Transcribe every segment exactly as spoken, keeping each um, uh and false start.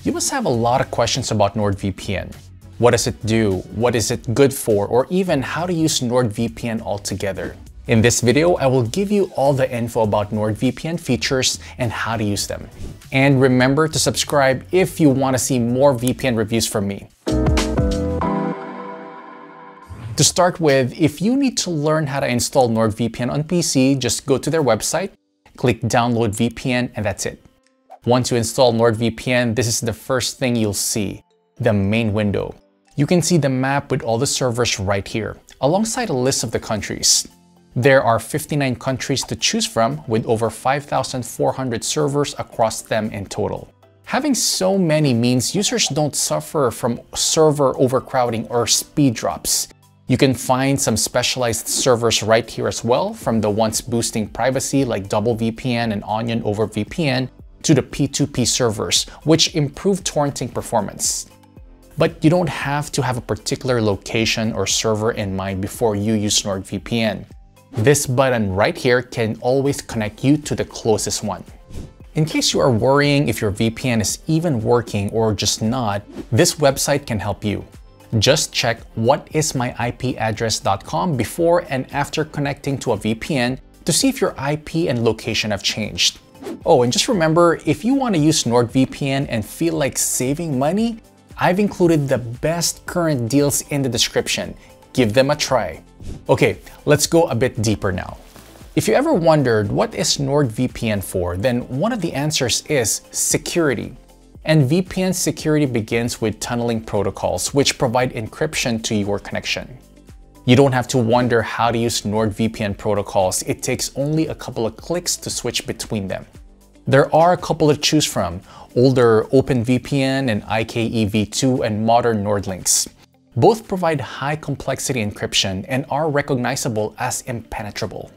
You must have a lot of questions about NordVPN. What does it do? What is it good for? Or even how to use NordVPN altogether. In this video, I will give you all the info about NordVPN features and how to use them. And remember to subscribe if you want to see more V P N reviews from me. To start with, if you need to learn how to install NordVPN on P C, just go to their website, click Download V P N, and that's it. Once you install NordVPN, this is the first thing you'll see, the main window. You can see the map with all the servers right here, alongside a list of the countries. There are fifty-nine countries to choose from, with over five thousand four hundred servers across them in total. Having so many means users don't suffer from server overcrowding or speed drops. You can find some specialized servers right here as well, from the ones boosting privacy like Double V P N and Onion over V P N to the P two P servers, which improve torrenting performance. But you don't have to have a particular location or server in mind before you use NordVPN. This button right here can always connect you to the closest one. In case you are worrying if your V P N is even working or just not, this website can help you. Just check what is my I P address dot com before and after connecting to a V P N to see if your I P and location have changed. Oh, and just remember, if you want to use NordVPN and feel like saving money, I've included the best current deals in the description. Give them a try. Okay, let's go a bit deeper now. If you ever wondered what is NordVPN for, then one of the answers is security. And V P N security begins with tunneling protocols, which provide encryption to your connection. You don't have to wonder how to use NordVPN protocols. It takes only a couple of clicks to switch between them. There are a couple to choose from: older OpenVPN and I K E v two and modern NordLynx. Both provide high complexity encryption and are recognizable as impenetrable.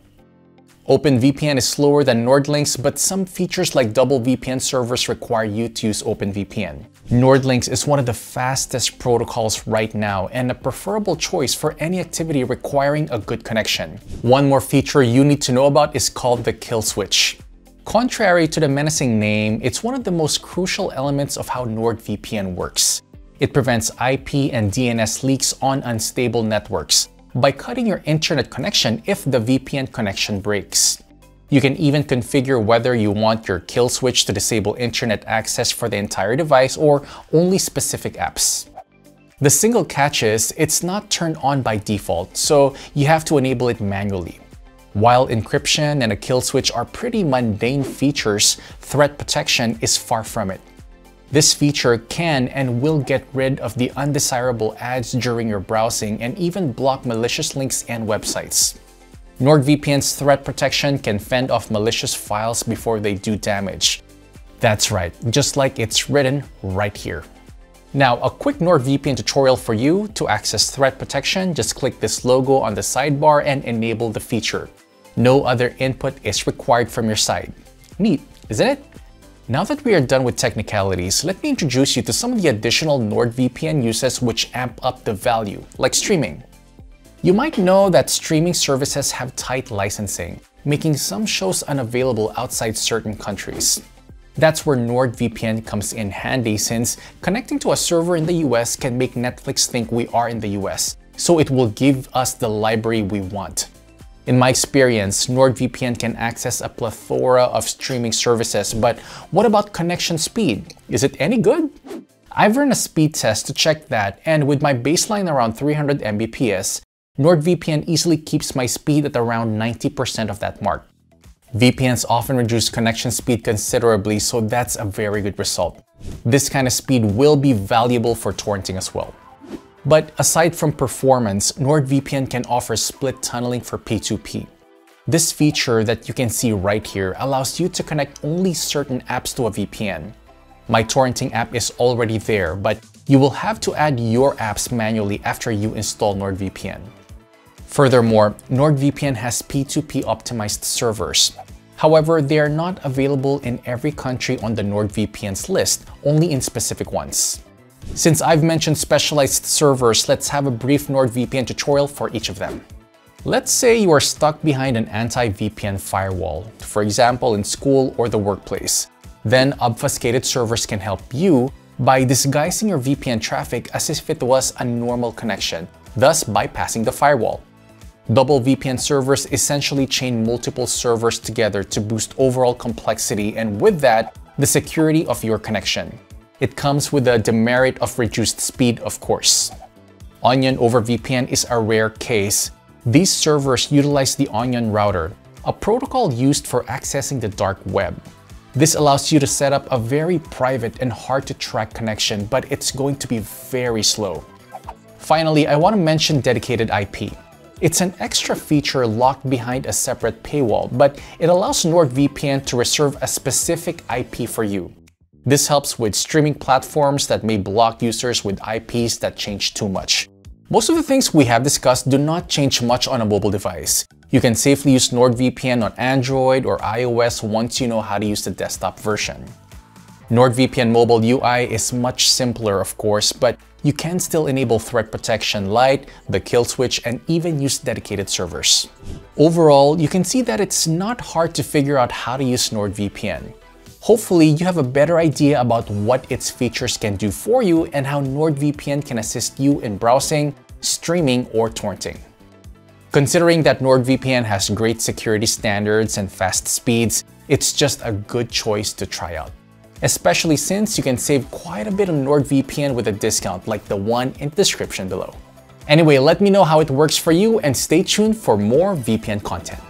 OpenVPN is slower than NordLynx, but some features like Double V P N servers require you to use OpenVPN. NordLynx is one of the fastest protocols right now and a preferable choice for any activity requiring a good connection. One more feature you need to know about is called the kill switch. Contrary to the menacing name, it's one of the most crucial elements of how NordVPN works. It prevents I P and D N S leaks on unstable networks by cutting your internet connection if the V P N connection breaks. You can even configure whether you want your kill switch to disable internet access for the entire device or only specific apps. The single catch is it's not turned on by default, so you have to enable it manually. While encryption and a kill switch are pretty mundane features, threat protection is far from it. This feature can and will get rid of the undesirable ads during your browsing and even block malicious links and websites. NordVPN's threat protection can fend off malicious files before they do damage. That's right, just like it's written right here. Now, a quick NordVPN tutorial for you. To access threat protection, just click this logo on the sidebar and enable the feature. No other input is required from your side. Neat, isn't it? Now that we are done with technicalities, let me introduce you to some of the additional NordVPN uses which amp up the value, like streaming. You might know that streaming services have tight licensing, making some shows unavailable outside certain countries. That's where NordVPN comes in handy, since connecting to a server in the U S can make Netflix think we are in the U S, so it will give us the library we want. In my experience, NordVPN can access a plethora of streaming services, but what about connection speed? Is it any good? I've run a speed test to check that, and with my baseline around three hundred megabits per second, NordVPN easily keeps my speed at around ninety percent of that mark. V P Ns often reduce connection speed considerably, so that's a very good result. This kind of speed will be valuable for torrenting as well. But aside from performance, NordVPN can offer split tunneling for P two P. This feature that you can see right here allows you to connect only certain apps to a V P N. My torrenting app is already there, but you will have to add your apps manually after you install NordVPN. Furthermore, NordVPN has P two P optimized servers. However, they are not available in every country on the NordVPN's list, only in specific ones. Since I've mentioned specialized servers, let's have a brief NordVPN tutorial for each of them. Let's say you are stuck behind an anti-V P N firewall, for example in school or the workplace. Then obfuscated servers can help you by disguising your V P N traffic as if it was a normal connection, thus bypassing the firewall. Double V P N servers essentially chain multiple servers together to boost overall complexity and with that, the security of your connection. It comes with the demerit of reduced speed, of course. Onion over V P N is a rare case. These servers utilize the Onion router, a protocol used for accessing the dark web. This allows you to set up a very private and hard to track connection, but it's going to be very slow. Finally, I want to mention dedicated I P. It's an extra feature locked behind a separate paywall, but it allows NordVPN to reserve a specific I P for you. This helps with streaming platforms that may block users with I Ps that change too much. Most of the things we have discussed do not change much on a mobile device. You can safely use NordVPN on Android or iOS once you know how to use the desktop version. NordVPN mobile U I is much simpler, of course, but you can still enable threat protection light, the kill switch, and even use dedicated servers. Overall, you can see that it's not hard to figure out how to use NordVPN. Hopefully, you have a better idea about what its features can do for you and how NordVPN can assist you in browsing, streaming, or torrenting. Considering that NordVPN has great security standards and fast speeds, it's just a good choice to try out. Especially since you can save quite a bit on NordVPN with a discount like the one in the description below. Anyway, let me know how it works for you and stay tuned for more V P N content.